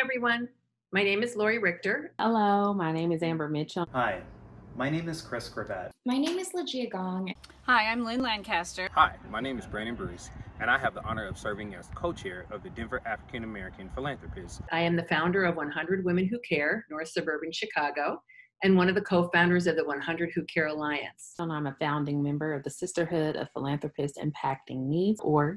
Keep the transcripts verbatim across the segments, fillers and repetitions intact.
everyone. My name is Lori Richter. Hello, my name is Amber Mitchell. Hi, my name is Chris Gravett. My name is Legia Gong. Hi, I'm Lynn Lancaster. Hi, my name is Brandon Bruce, and I have the honor of serving as co-chair of the Denver African American Philanthropists. I am the founder of one hundred Women Who Care, North Suburban Chicago, and one of the co-founders of the one hundred Who Care Alliance. And I'm a founding member of the Sisterhood of Philanthropists Impacting Needs, or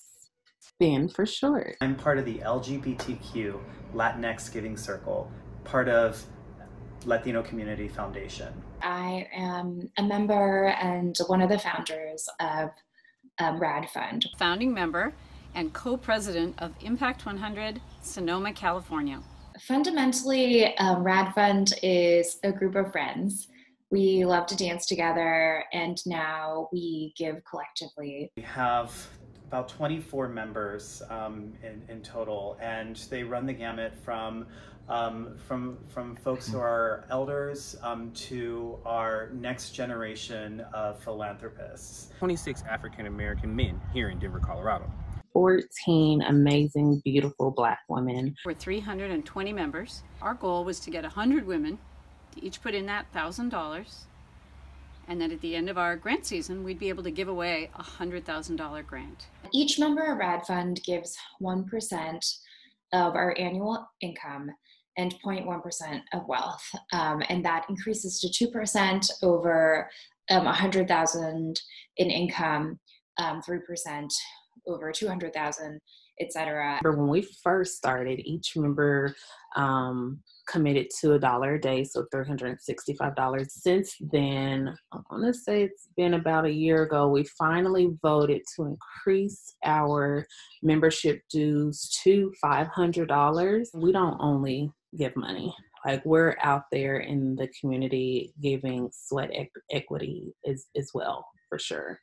SPIN for short. I'm part of the L G B T Q Latinx Giving Circle, part of Latino Community Foundation. I am a member and one of the founders of um, RAD Fund. Founding member and co-president of Impact one hundred, Sonoma, California. Fundamentally, um, RAD Fund is a group of friends. We love to dance together, and now we give collectively. We have about twenty-four members um, in, in total, and they run the gamut from um, from from folks who are elders um, to our next generation of philanthropists. twenty-six African American men here in Denver, Colorado. fourteen amazing, beautiful Black women. We're three hundred twenty members. Our goal was to get one hundred women to each put in that one thousand dollars, and then at the end of our grant season, we'd be able to give away a one hundred thousand dollars grant. Each member of RAD Fund gives one percent of our annual income and zero point one percent of wealth, um, and that increases to two percent over um, one hundred thousand dollars in income, um, three percent over two hundred thousand dollars, et cetera. When we first started, each member um, committed to a dollar a day, so three hundred sixty-five dollars. Since then, I want to say it's been about a year ago, we finally voted to increase our membership dues to five hundred dollars. We don't only give money. Like, we're out there in the community giving sweat e- equity as, as well, for sure.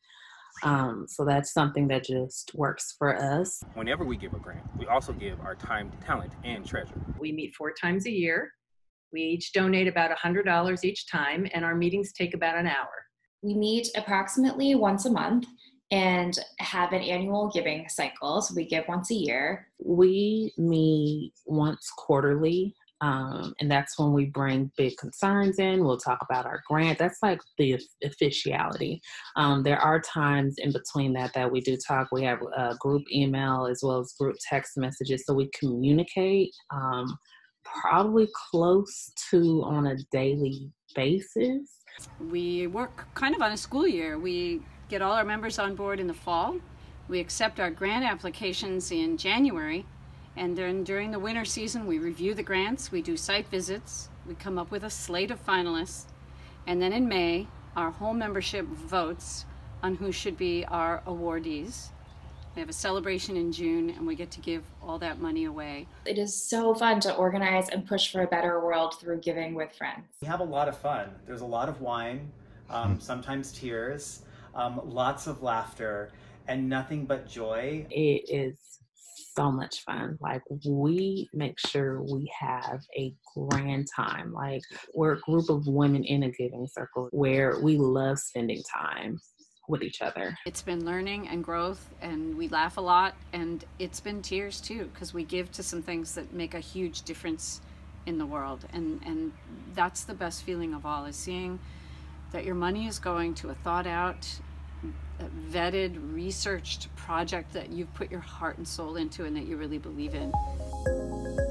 Um, so that's something that just works for us. Whenever we give a grant, we also give our time, talent, and treasure. We meet four times a year. We each donate about one hundred dollars each time, and our meetings take about an hour. We meet approximately once a month and have an annual giving cycle. So we give once a year. We meet once quarterly. Um, and that's when we bring big concerns in. We'll talk about our grant. That's like the officiality. Um, there are times in between that that we do talk. We have a group email as well as group text messages. So we communicate um, probably close to on a daily basis. We work kind of on a school year. We get all our members on board in the fall. We accept our grant applications in January. And then during the winter season, we review the grants, we do site visits, we come up with a slate of finalists, and then in May, our whole membership votes on who should be our awardees. We have a celebration in June, and we get to give all that money away. It is so fun to organize and push for a better world through giving with friends. We have a lot of fun. There's a lot of wine, um, sometimes tears, um, lots of laughter, and nothing but joy. It is so much fun. Like, we make sure we have a grand time. Like, we're a group of women in a giving circle where we love spending time with each other. It's been learning and growth, and we laugh a lot, and it's been tears too, because we give to some things that make a huge difference in the world. And, and that's the best feeling of all, is seeing that your money is going to a thought out, vetted, researched project that you've put your heart and soul into and that you really believe in.